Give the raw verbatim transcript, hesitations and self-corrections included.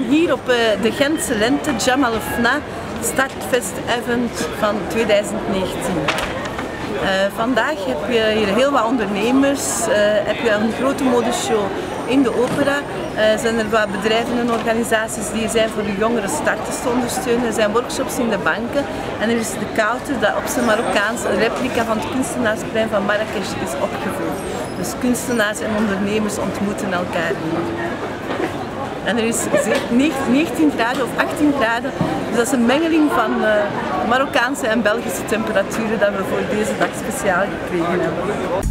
hier op de Gentse Lente Jamal Fna Startfest Event van tweeduizend negentien. Uh, vandaag heb je hier heel wat ondernemers, uh, heb je een grote modeshow in de opera. Uh, zijn er wat bedrijven en organisaties die zijn voor de jongere starters te ondersteunen. Er zijn workshops in de banken en er is de Koute dat op zijn Marokkaans een replica van het kunstenaarsplein van Marrakesh is opgevoerd. Dus kunstenaars en ondernemers ontmoeten elkaar hier. En er is negentien graden of achttien graden, dus dat is een mengeling van uh, Marokkaanse en Belgische temperaturen dat we voor deze dag speciaal gekregen hebben.